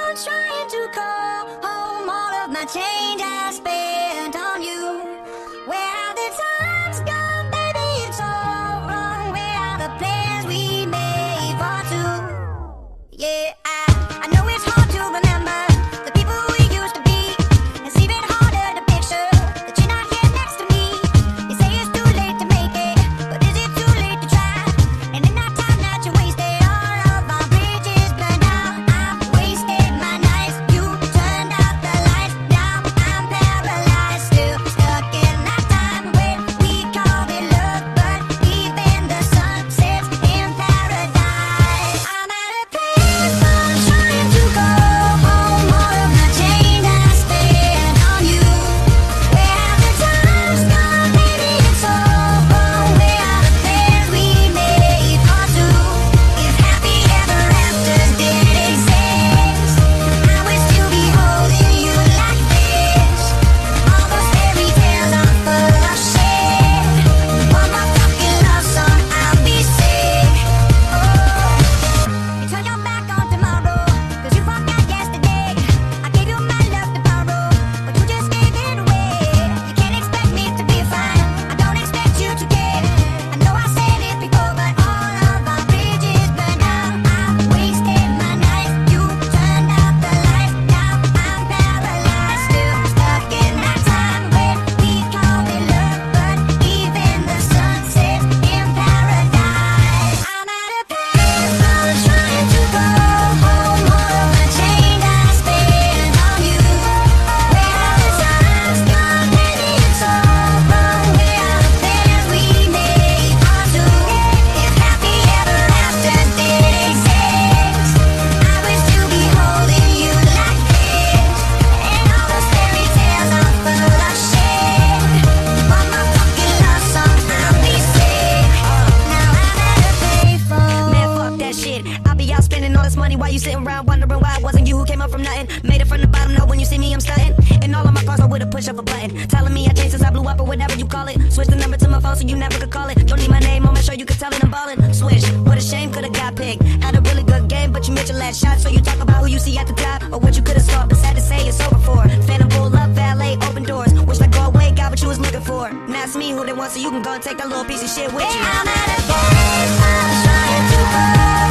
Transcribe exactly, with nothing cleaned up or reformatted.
payphone trying to call home all of my change I spent on you. Where have the times gone, baby? It's all wrong. Where are the plans we made for two? Yeah, I, I know it's hard to remember the people we used to be. It's even harder to picture that you're not here next to me. They say it's too late to make it, but is it too late to try? And in that time that you wasted, all of our bridges burned out. I've wasted my nights, you turned out the lights. Now I'm paralyzed, still stuck in that time when we called it love, but even the sun sets in paradise. I'm at a payphone trying to go home, all of my change I spent on you. Where have the times gone, baby? It's all wrong. Where are the plans we made for two? If happy ever afters did exist, I wish to be holding you like this. All those fairy tales are full of shit. One more fucking love song, I'll be sick. Oh, you turn your back on tomorrow, cause you forgot yesterday. I gave you my love to borrow, but you just gave it away. You can't expect me to be fine, I don't expect you to care. I know I said it before, but all of our bridges burned out. I've wasted my nights, you turned out the lights. Now I'm paralyzed, still stuck in that time when we called it love, but even the sun sets in paradise. I'm at a payphone trying to go home, all of my change I spent on you. Where have the times gone, baby? It's all wrong. Where are the plans we made for two? If happy ever afters did exist, I wish to be holding you like this. And all those fairy tales are full of shit. One more fucking love song, I'll be sick. Now I'm at a payphone. Man, fuck that shit. I'll be out spending all this money while you sitting around wondering why it wasn't you who came up from nothing. Made it from the bottom, know when you see me, I'm stunting. And all of my cars are with a push of a button. Telling me I changed since I blew up or whatever you call it. Switch the number to my phone so you never could call it. Don't need my name on my show, you can tell it I'm ballin'. Switch, what a shame, could've got picked. Had a really good game, but you missed your last shot. So you talk about who you see at the top or what you could've scored. But sad to say it's over for. Phantom pull up, valet, open doors. Wish I go away, got what you was looking for. Now it's me who they want, so you can go and take that little piece of shit with you. I'm at a payphone trying to go